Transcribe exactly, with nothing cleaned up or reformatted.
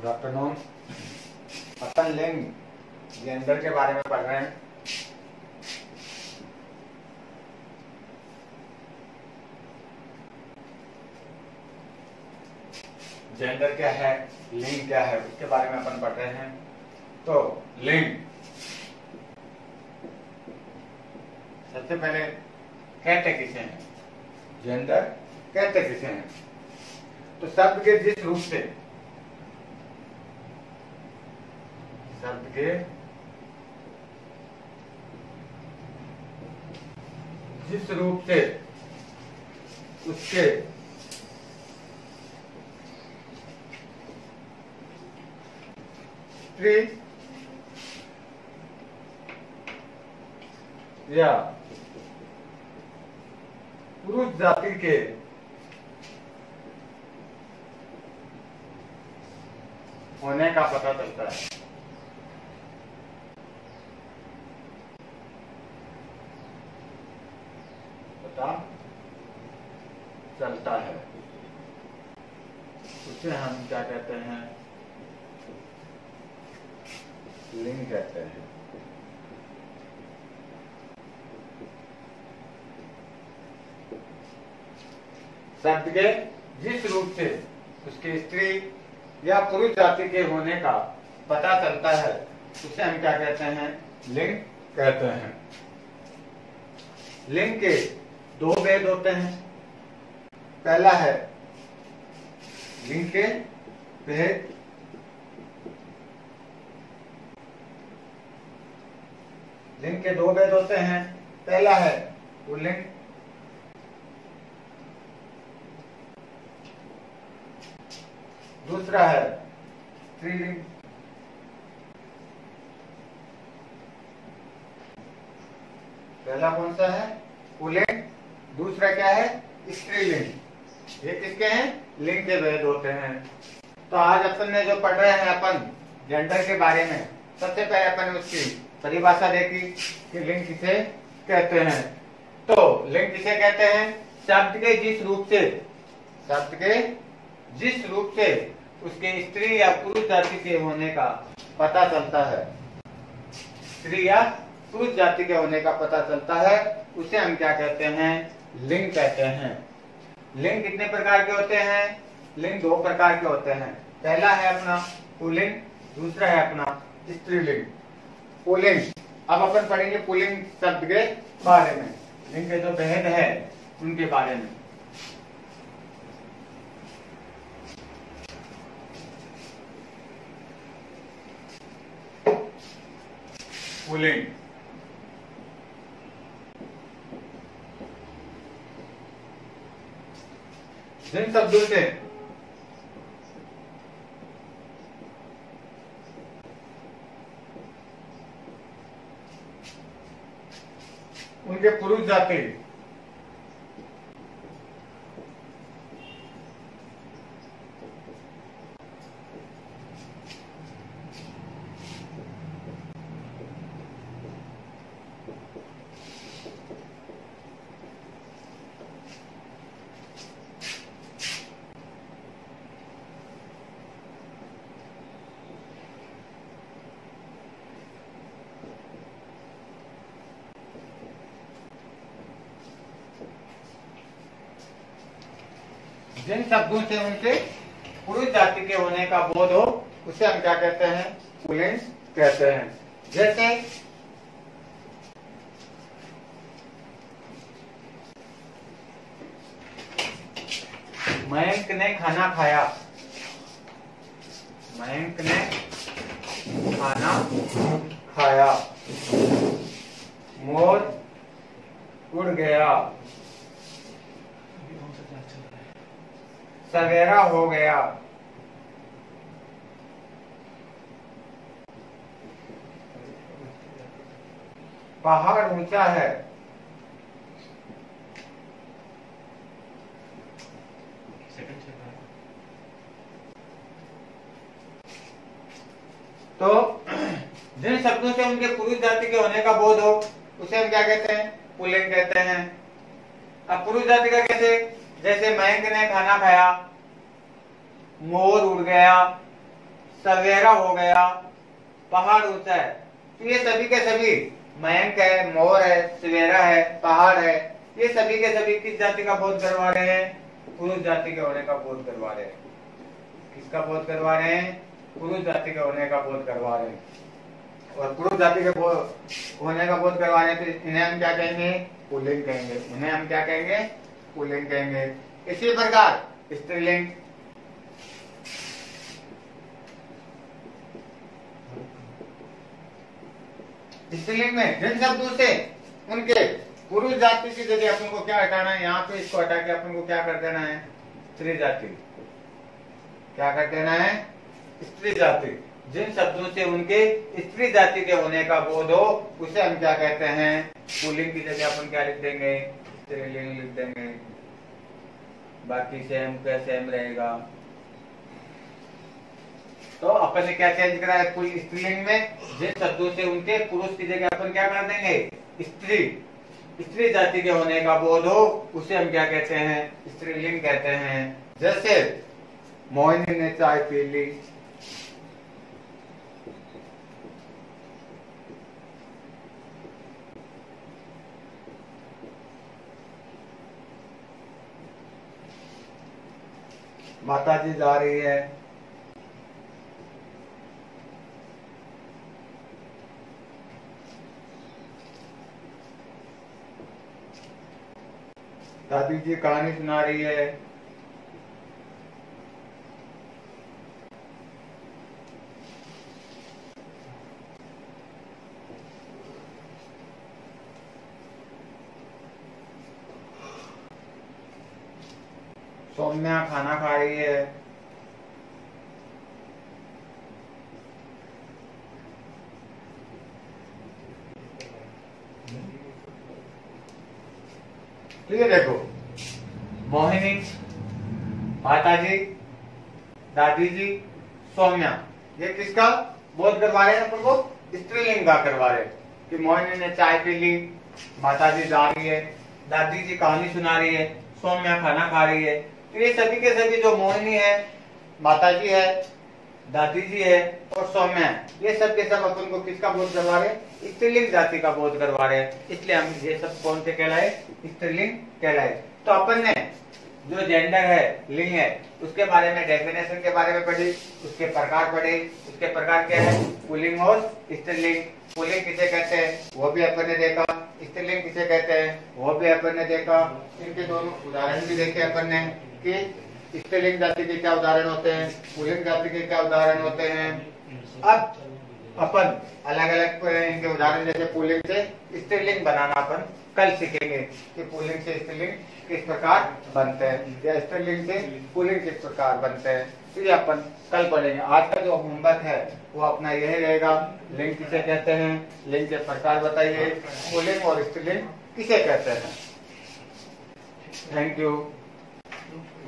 Good afternoon. अपन लिंग gender के बारे में पढ़ रहे हैं। जेंडर क्या है, लिंग क्या है, उसके बारे में अपन पढ़ रहे हैं। तो लिंग सबसे पहले कहते किसे हैं, जेंडर कहते किसे हैं। तो शब्द के जिस रूप से शब्द के जिस रूप से उसके स्त्री या पुरुष जाति के होने का पता चलता है। पता चलता है उसे हम क्या कहते हैं, लिंग कहते हैं। शब्द के जिस रूप से उसके स्त्री या पुरुष जाति के होने का पता चलता है उसे हम क्या कहते हैं, लिंग कहते हैं। लिंग के दो भेद होते हैं। पहला है लिंग के भेद, लिंग के दो भेद होते हैं। पहला है पुल्लिंग, दूसरा है स्त्रीलिंग। पहला कौन सा है, पुल्लिंग। दूसरा क्या है, स्त्रीलिंग। ये किसके हैं, लिंग के भेद होते हैं। तो आज अपन ने जो पढ़ रहे हैं अपन जेंडर के बारे में, सबसे पहले अपन ने उसकी परिभाषा देखी कि लिंग किसे कहते हैं। तो लिंग किसे कहते हैं, शब्द के जिस रूप से शब्द के जिस रूप से उसके स्त्री या पुरुष जाति के होने का पता चलता है, स्त्री या पुरुष जाति के होने का पता चलता है, उसे हम क्या कहते हैं, लिंग कहते हैं। लिंग कितने प्रकार के होते हैं, लिंग दो प्रकार के होते हैं। पहला है अपना पुल्लिंग, दूसरा है अपना स्त्रीलिंग। पुल्लिंग, अब अपन पढ़ेंगे पुल्लिंग शब्द के बारे में, लिंग के जो भेद है उनके बारे में। पुल्लिंग जिन शब्दों से उनके पुरुष जाति जिन शब्दों से उनके पुरुष जाति के होने का बोध हो उसे हम क्या कहते हैं, पुल्लिंग कहते हैं। जैसे मयंक ने खाना खाया, मयंक ने खाना खाया। मोर उड़ गया, सवेरा हो गया। पहाड़ ऊंचा है, तो जिन शब्दों से उनके पुरुष जाति के होने का बोध हो उसे हम क्या कहते हैं, पुल्लिंग कहते हैं। अब पुरुष जाति का कैसे, जैसे मयंक ने खाना खाया, मोर उड़ गया, सवेरा हो गया, पहाड़ ऊंचा है। तो ये सभी के सभी मयंक है, मोर है, सवेरा है, पहाड़ है, ये सभी के सभी किस जाति का बोध करवा रहे हैं? पुरुष जाति के होने का बोध करवा रहे हैं। किसका बोध करवा रहे हैं? पुरुष जाति के होने का बोध करवा रहे हैं। और पुरुष जाति के होने का बोध करवा रहे हैं तो इन्हें हम क्या कहेंगे? पुल्लिंग कहेंगे। इन्हें हम क्या कहेंगे? पुल्लिंग कहेंगे। इसी प्रकार स्त्रीलिंग, स्त्रीलिंग में जिन शब्दों से उनके पुरुष जाति की जगह अपन को क्या हटाना है? यहाँ पे इसको हटा के अपन को क्या कर देना है? स्त्री जाति। क्या कर देना है? स्त्री जाति। जिन शब्दों से उनके स्त्री जाति के होने का बोध हो उसे हम क्या कहते हैं? पुल्लिंग की जगह अपन क्या लिख देंगे? स्त्रीलिंग लिख देंगे। बाकी सेम का सेम रहेगा। तो अपन ने क्या चेंज करा है? स्त्रीलिंग में जिन शब्दों से उनके पुरुष की जगह अपन क्या कर देंगे? स्त्री। स्त्री जाति के होने का बोध हो उसे हम क्या कहते हैं? स्त्रीलिंग कहते हैं। जैसे मोहिनी ने चाय पी ली, माता जी जा रही है, दादी जी कहानी सुना रही है, सौम्या खाना खा रही है, ठीक है। देखो मोहिनी, माताजी, दादी जी, सौम्या, ये किसका बोध करवा रहे हैं? अपन को स्त्रीलिंग का करवा रहे हैं कि मोहिनी ने चाय पी ली, माताजी जा रही है, दादी जी कहानी सुना रही है, सौम्या खाना खा रही है। तो ये सभी के सभी जो मोहिनी है, माताजी है, दादी जी है और सौम्या, ये सब के सब अपन को किसका बोध करवा रहे हैं? स्त्रीलिंग जाति का बोध करवा रहे हैं। इसलिए हम ये सब कौन से कहलाए? स्त्रीलिंग कहलाए। तो अपन ने जो जेंडर है, लिंग है, उसके बारे में डेफिनेशन के बारे में पढ़ी, उसके प्रकार पढ़े। उसके प्रकार क्या है? पुल्लिंग और स्त्रीलिंग। पुल्लिंग किसे कहते हैं वो भी अपन ने देखा, स्त्रीलिंग किसे कहते हैं वो भी अपन ने देखा। इनके दोनों उदाहरण भी देखे अपन ने कि स्त्रीलिंग जाति के क्या उदाहरण होते हैं, पुल्लिंग जाति के क्या उदाहरण होते हैं। अब अपन अलग अलग इनके उदाहरण जैसे पुल्लिंग से स्त्रीलिंग बनाना अपन कल सीखेंगे कि पुल्लिंग से स्त्रीलिंग किस प्रकार बनते हैं या स्त्रीलिंग से पुल्लिंग किस प्रकार बनते हैं। तो ये अपन कल पढ़ेंगे। आज का जो होमवर्क है वो अपना यही रहेगा, लिंग किसे कहते हैं, लिंग के प्रकार बताइए, पुल्लिंग और स्त्रीलिंग किसे कहते हैं। Thank you.